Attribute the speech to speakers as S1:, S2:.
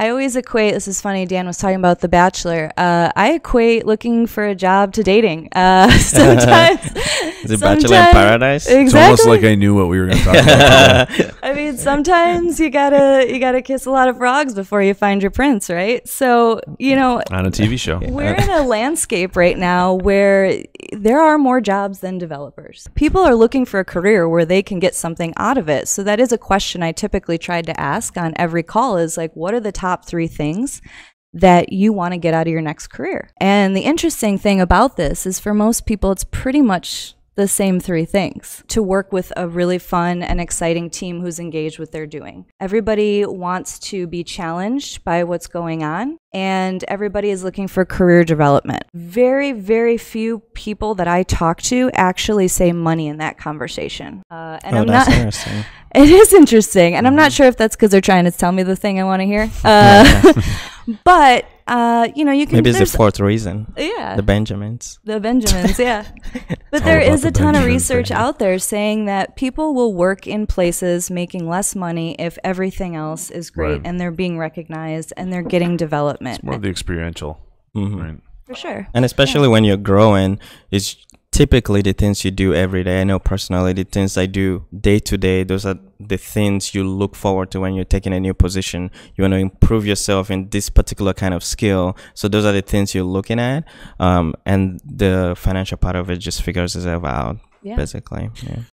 S1: I always equate, this is funny, Dan was talking about The Bachelor. I equate looking for a job to dating. Sometimes.
S2: The Bachelor in Paradise?
S1: Exactly.
S3: It's almost like I knew what we were going to talk about.
S1: I mean, sometimes you gotta kiss a lot of frogs before you find your prince, right? So, you know,
S3: On a TV show.
S1: we're in a landscape right now where there are more jobs than developers. People are looking for a career where they can get something out of it. So that is a question I typically tried to ask on every call is like, what are the top 3 things that you want to get out of your next career? And the interesting thing about this is for most people, it's pretty much the same 3 things: to work with a really fun and exciting team who's engaged with what they're doing. Everybody wants to be challenged by what's going on, and everybody is looking for career development. Very, very few people that I talk to actually say money in that conversation. And
S2: that's interesting.
S1: It is interesting, and I'm not sure if that's because they're trying to tell me the thing I want to hear. But you know, you can.
S2: Maybe it's the 4th reason.
S1: Yeah.
S2: The Benjamins.
S1: The Benjamins, yeah. But
S3: all
S1: there
S3: about
S1: is
S3: the
S1: a ton of
S3: Benjamins,
S1: research
S3: baby.
S1: out there saying that people will work in places making less money if everything else is great
S3: Right.
S1: and they're being recognized and they're getting development.
S3: More of the experiential. Right.
S1: For sure.
S2: And especially when you're growing, it's typically the things you do every day. I know personally the things I do day to day, those are the things you look forward to when you're taking a new position. You want to improve yourself in this particular kind of skill. So those are the things you're looking at. And the financial part of it just figures itself out,
S1: Yeah.
S2: basically. Yeah.